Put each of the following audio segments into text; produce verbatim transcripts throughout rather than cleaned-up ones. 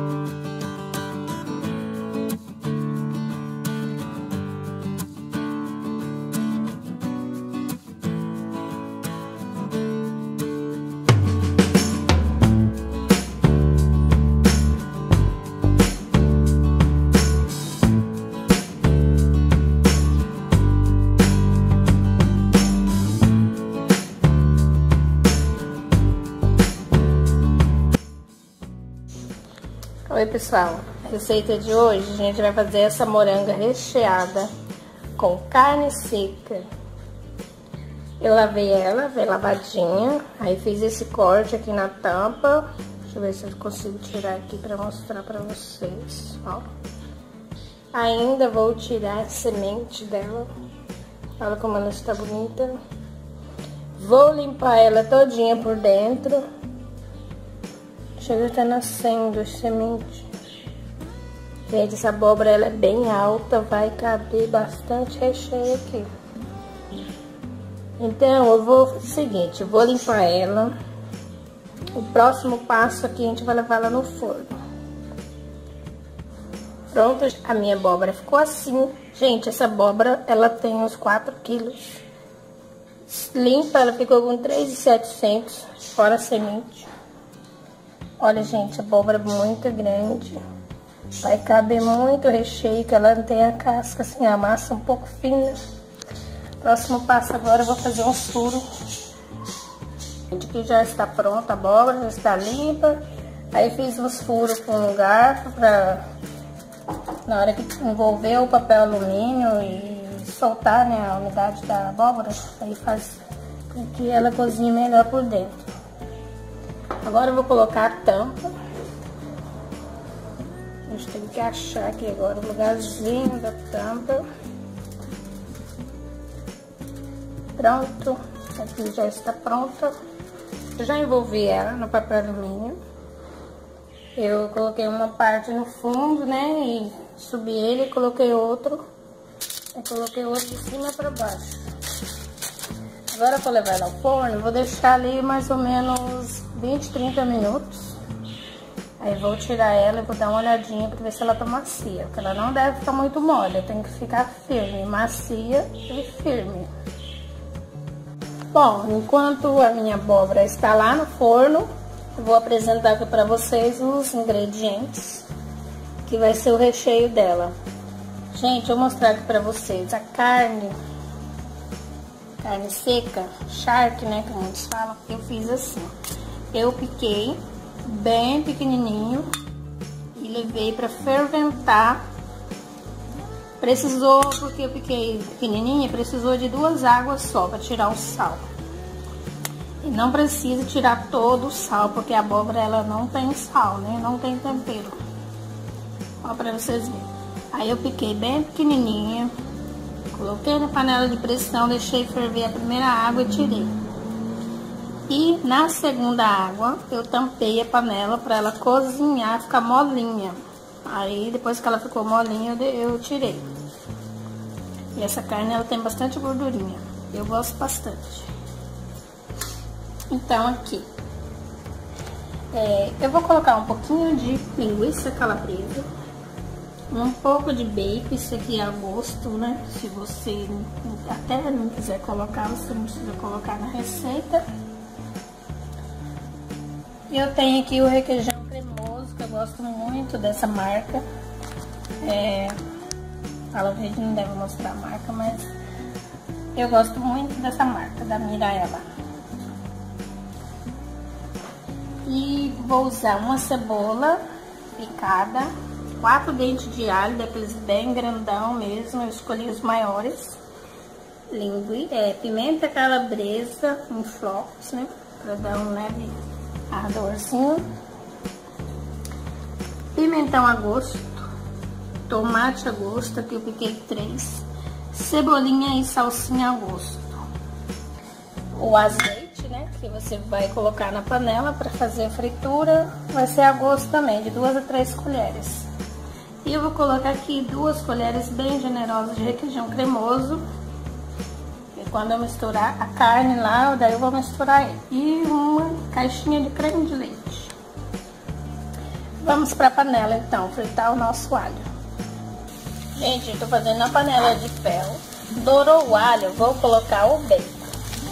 Oi pessoal, a receita de hoje a gente vai fazer essa moranga recheada com carne seca. Eu lavei ela, veio lavadinha, aí fiz esse corte aqui na tampa. Deixa eu ver se eu consigo tirar aqui pra mostrar pra vocês, ó. Ainda vou tirar a semente dela, olha como ela está bonita. Vou limpar ela todinha por dentro. Chega, tá nascendo as sementes. Gente, essa abóbora ela é bem alta, vai caber bastante recheio aqui. Então, eu vou fazer o seguinte, eu vou limpar ela. O próximo passo aqui, a gente vai levar ela no forno. Pronto, a minha abóbora ficou assim. Gente, essa abóbora, ela tem uns quatro quilos. Limpa, ela ficou com três mil e setecentos, fora a semente. Olha, gente, a abóbora é muito grande. Vai caber muito recheio, que ela não tem a casca, assim, a massa um pouco fina. Próximo passo agora eu vou fazer um furo. Aqui já está pronta a abóbora, já está limpa. Aí fiz os furos com um garfo pra, na hora que envolver o papel alumínio e soltar, né, a umidade da abóbora, aí faz com que ela cozinhe melhor por dentro. Agora eu vou colocar a tampa. A gente tem que achar aqui agora o lugarzinho da tampa. Pronto, aqui já está pronta. Eu já envolvi ela no papel alumínio. Eu coloquei uma parte no fundo, né, e subi ele e coloquei outro. E coloquei outro de cima para baixo. Agora eu vou levar ela ao forno, vou deixar ali mais ou menos vinte, trinta minutos. Aí vou tirar ela e vou dar uma olhadinha para ver se ela tá macia, porque ela não deve ficar muito mole, tem que ficar firme, macia e firme. Bom, enquanto a minha abóbora está lá no forno, eu vou apresentar aqui para vocês os ingredientes, que vai ser o recheio dela. Gente, eu vou mostrar aqui para vocês a carne, carne seca, charque, né, que muitos falam. Eu fiz assim, eu piquei bem pequenininho e levei para ferventar. Precisou, porque eu piquei pequenininha, precisou de duas águas só para tirar o sal. E não precisa tirar todo o sal, porque a abóbora ela não tem sal, né? Não tem tempero. Ó, para vocês verem. Aí eu piquei bem pequenininha, coloquei na panela de pressão, deixei ferver a primeira água e tirei. E na segunda água eu tampei a panela para ela cozinhar, ficar molinha. Aí depois que ela ficou molinha eu tirei. E essa carne ela tem bastante gordurinha, eu gosto bastante. Então aqui é, eu vou colocar um pouquinho de linguiça calabresa, um pouco de bacon, isso aqui é a gosto, né? Se você até não quiser colocar, você não precisa colocar na receita. Eu tenho aqui o requeijão cremoso, que eu gosto muito dessa marca. É, a vídeo não deve mostrar a marca, mas eu gosto muito dessa marca, da Miraela. E vou usar uma cebola picada, quatro dentes de alho, daqueles bem grandão mesmo, eu escolhi os maiores. Linguiça, é, pimenta calabresa em flocos, né, pra dar um leve ardorzinho. Pimentão a gosto, tomate a gosto, aqui eu piquei três, cebolinha e salsinha a gosto. O azeite, né, que você vai colocar na panela para fazer a fritura, vai ser a gosto também, de duas a três colheres. E eu vou colocar aqui duas colheres bem generosas de requeijão cremoso. E quando eu misturar a carne lá, daí eu vou misturar ele. E uma caixinha de creme de leite. Vamos para a panela então, fritar o nosso alho. Gente, eu tô fazendo na panela de ferro. Dourou o alho, vou colocar o bacon.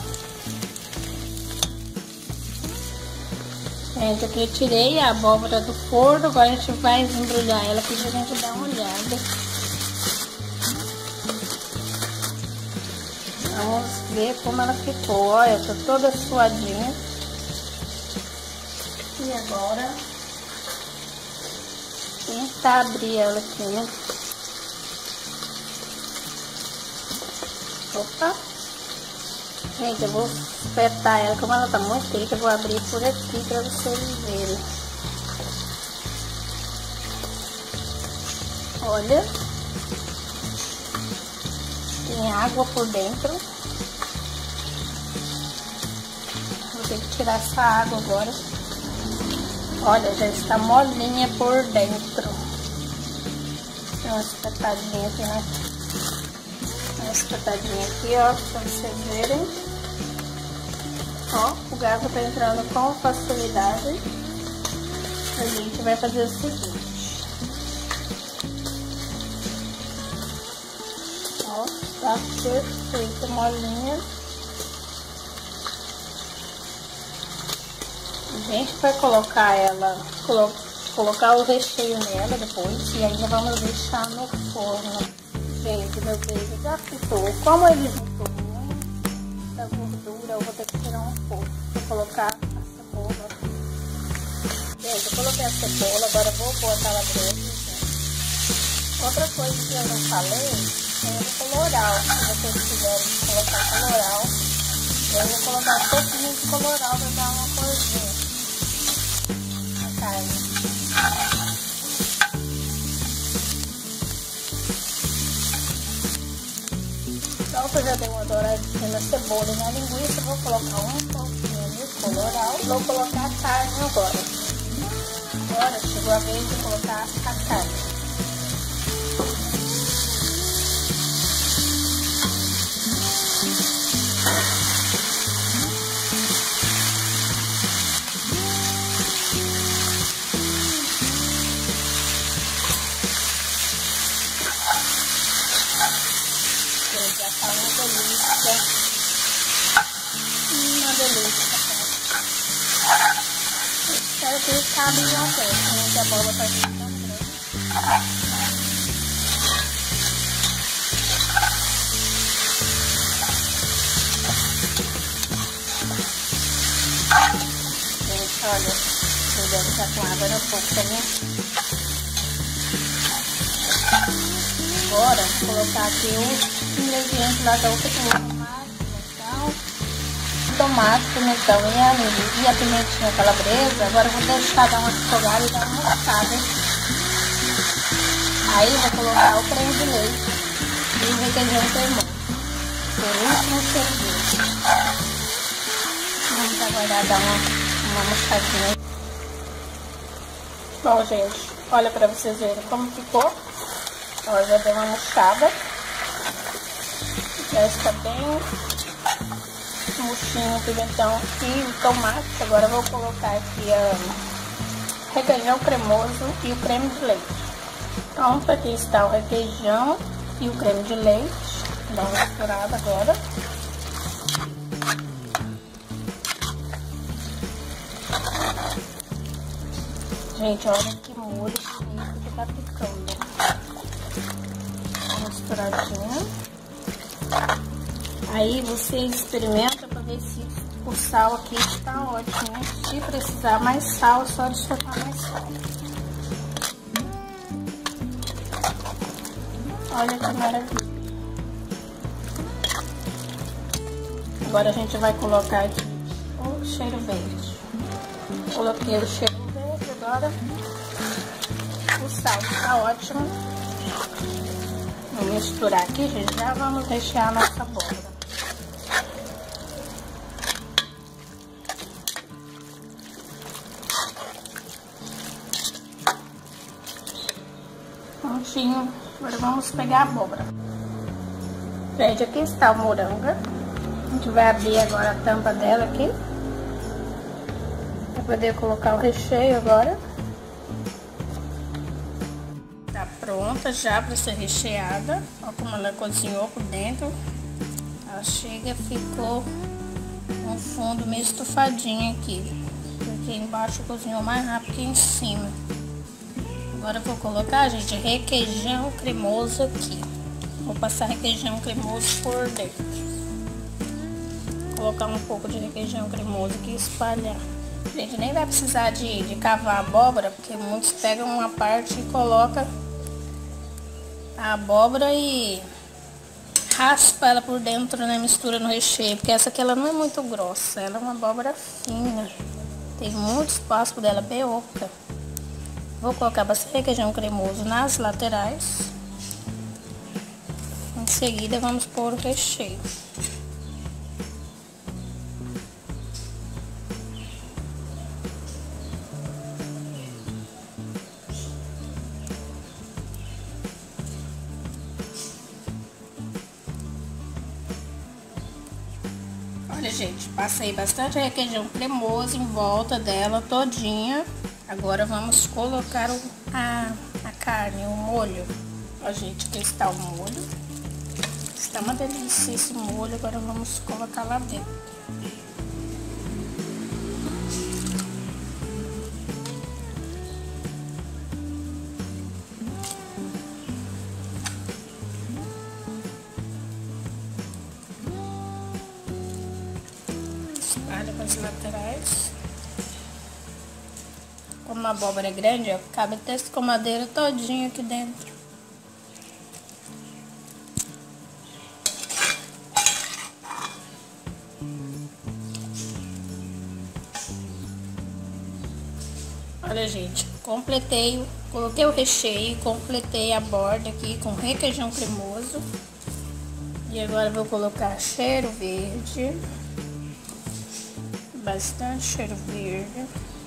Gente, aqui eu tirei a abóbora do forno, agora a gente vai embrulhar ela aqui pra gente dar uma olhada. Vamos ver como ela ficou. Olha, tá toda suadinha. E agora, tentar abrir ela aqui, né? Opa! Gente, eu vou espetar ela, como ela tá muito quente, eu vou abrir por aqui pra vocês verem. Olha. Tem água por dentro. Vou ter que tirar essa água agora. Olha, já está molinha por dentro. Tem uma espetadinha aqui, né? Uma espetadinha aqui, ó, pra vocês verem. Ó, o garfo tá entrando com facilidade. A gente vai fazer o seguinte. Ó, tá perfeita, molinha. A gente vai colocar ela, colo colocar o recheio nela depois e ainda vamos deixar no forno. Gente, meu beijo já fritou. Como ele fritou muita gordura, eu vou ter que tirar um pouco. Vou colocar a cebola. Gente, eu coloquei a cebola, agora vou pôr a calabresa. Outra coisa que eu não falei é o coloral. Se vocês quiserem colocar coloral, eu vou colocar um pouquinho de coloral para dar uma corzinha na carne. Então, eu já dei uma douradinha na cebola e na linguiça, vou colocar um pouquinho de coloral. Vou colocar a carne agora. Agora chegou a vez de colocar a carne. Já tá uma delícia. Uma delícia. Espero que ele cabe lá dentro, né? Que a bola tá ficando grande. Gente, olha, eu devo estar com água na boca, né? Agora, vou colocar aqui os ingredientes lá da outra comida. Tomate, pimentão, tomate, pimentão e a, e a pimentinha calabresa. Agora eu vou deixar dar uma refogada e dar uma moscada. Aí eu vou colocar o creme de leite e o requeijão cremoso. Por último, serviço. Vamos aguardar dar uma, uma moscadinha. Bom, gente, olha pra vocês verem como ficou. Ó, já deu uma murchada. Já está bem murchinho o pimentão e o tomate. Agora eu vou colocar aqui o requeijão cremoso e o creme de leite. Pronto, aqui está o requeijão e o creme de leite. Dá uma misturada agora. Gente, olha que molho bonito que tá ficando. Misturadinha. Aí você experimenta para ver se o sal aqui está ótimo, né? Se precisar mais sal, é só adicionar mais sal. Olha que maravilha. Agora a gente vai colocar aqui o cheiro verde. Coloquei o cheiro verde, agora o sal está ótimo. Vou misturar aqui, gente, já vamos rechear a nossa abóbora. Prontinho, agora vamos pegar a abóbora. Gente, aqui está o moranga. A gente vai abrir agora a tampa dela aqui. Pra poder colocar o recheio agora. pronta já para ser recheada. Olha como ela cozinhou por dentro. Ela chega, ficou um fundo meio estufadinho aqui, porque embaixo cozinhou mais rápido que em cima. Agora eu vou colocar, gente, requeijão cremoso aqui. Vou passar requeijão cremoso por dentro. Vou colocar um pouco de requeijão cremoso aqui e espalhar. Gente, nem vai precisar de, de cavar a abóbora, porque muitos pegam uma parte e colocam a abóbora e raspa ela por dentro, né, mistura no recheio, porque essa aqui ela não é muito grossa, ela é uma abóbora fina, tem muito espaço dela, bem oca. Vou colocar bastante requeijão cremoso nas laterais. Em seguida vamos pôr o recheio. Olha, gente, passei bastante requeijão cremoso em volta dela todinha. Agora vamos colocar o, a, a carne, o molho. Ó, gente, aqui está o molho. Está uma delícia esse molho. Agora vamos colocar lá dentro. Espalha para as laterais. Como a abóbora é grande, ó, cabe até essa escumadeira todinho aqui dentro. Olha, gente, completei, coloquei o recheio, completei a borda aqui com requeijão cremoso. E agora vou colocar cheiro verde. Bastante cheiro verde.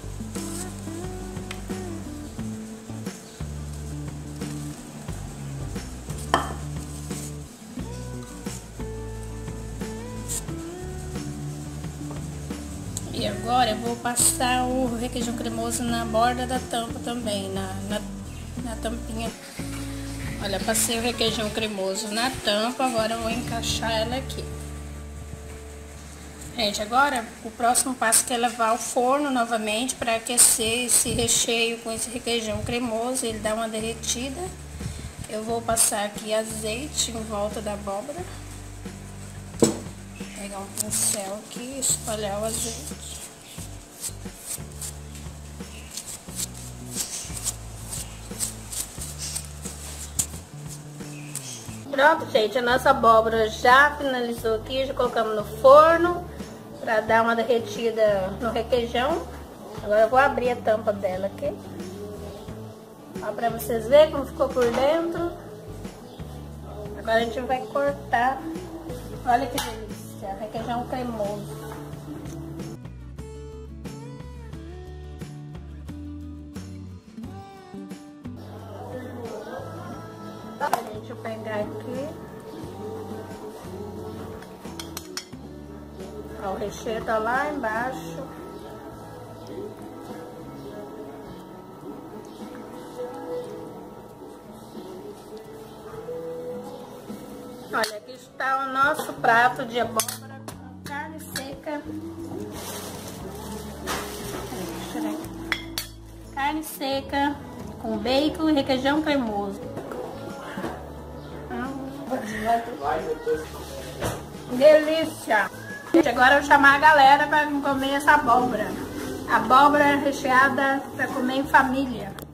E agora eu vou passar o requeijão cremoso na borda da tampa também, na, na, na tampinha. Olha, passei o requeijão cremoso na tampa, agora eu vou encaixar ela aqui. Gente, agora o próximo passo é levar ao forno novamente para aquecer esse recheio com esse requeijão cremoso, ele dá uma derretida. Eu vou passar aqui azeite em volta da abóbora. Pegar um pincel aqui e espalhar o azeite. Pronto, gente, a nossa abóbora já finalizou aqui, já colocamos no forno para dar uma derretida no requeijão. Agora eu vou abrir a tampa dela aqui, ó, para vocês verem como ficou por dentro. Agora a gente vai cortar. Olha que delícia, requeijão cremoso. Deixa eu pegar aqui. Ó, o recheio tá lá embaixo. Olha, aqui está o nosso prato de abóbora com carne seca. Carne seca com bacon e requeijão cremoso. Delícia! Gente, agora eu vou chamar a galera para comer essa abóbora. Abóbora recheada para comer em família.